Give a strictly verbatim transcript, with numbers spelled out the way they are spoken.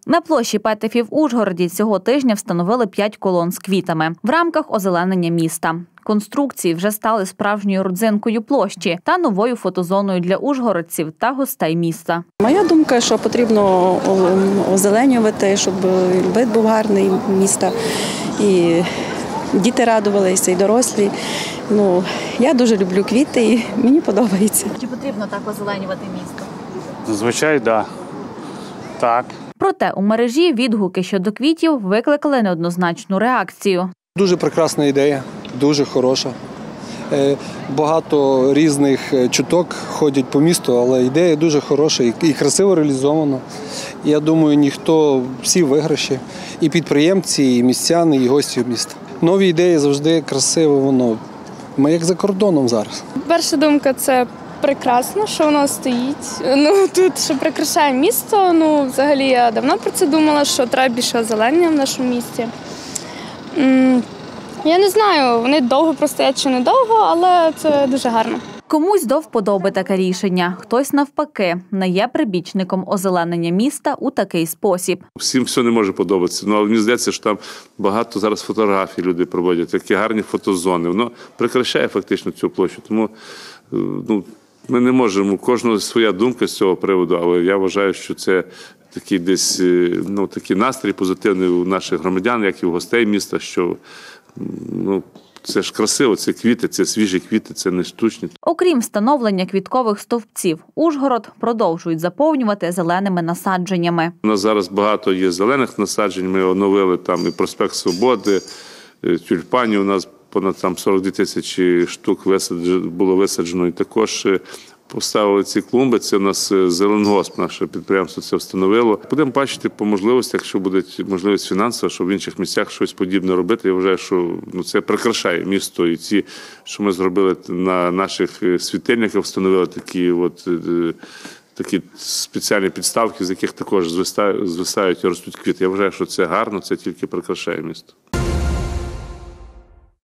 На площі Петефі в Ужгороді цього тижня встановили п'ять колон з квітами в рамках озеленення міста. Конструкції вже стали справжньою родзинкою площі та новою фотозоною для ужгородців та гостей міста. Моя думка, що потрібно озеленювати, щоб вид був гарний міста, і діти радувалися, і дорослі. Ну, я дуже люблю квіти і мені подобається. Чи потрібно так озеленювати місто? Зазвичай, да. так. Проте у мережі відгуки щодо квітів викликали неоднозначну реакцію. Дуже прекрасна ідея, дуже хороша. Багато різних чуток ходять по місту, але ідея дуже хороша і красиво реалізована. Я думаю, ніхто, всі виграші, і підприємці, і містяни, і гості міста. Нові ідеї завжди красиво, воно. Ми як за кордоном зараз. Перша думка – це прекрасно, що воно стоїть. Ну, тут, що прикрашає місто. Ну, взагалі, я давно про це думала, що треба більше озеленення в нашому місті. Я не знаю, вони довго простоять чи недовго, але це дуже гарно. Комусь до вподоби таке рішення, хтось навпаки не є прибічником озеленення міста у такий спосіб. Всім все не може подобатися, ну, але мені здається, що там багато зараз фотографій люди проводять, такі гарні фотозони. Воно прикрашає фактично цю площу, тому ну, ми не можемо, у кожного своя думка з цього приводу, але я вважаю, що це такий десь ну, такий настрій позитивний у наших громадян, як і у гостей міста, що ну, це ж красиво, це квіти, це свіжі квіти, це не штучні. Окрім встановлення квіткових стовпців, Ужгород продовжують заповнювати зеленими насадженнями. У нас зараз багато є зелених насаджень, ми оновили там і проспект Свободи, тюльпанів у нас понад там сорок дві тисячі штук було висаджено, і також поставили ці клумби, це у нас Зеленгосп, наше підприємство це встановило. Будемо бачити по можливості, якщо буде можливість фінансова, щоб в інших місцях щось подібне робити. Я вважаю, що ну, це прикрашає місто. І ці, що ми зробили на наших світильниках, встановили такі от такі спеціальні підставки, з яких також звисають і ростуть квіти. Я вважаю, що це гарно, це тільки прикрашає місто.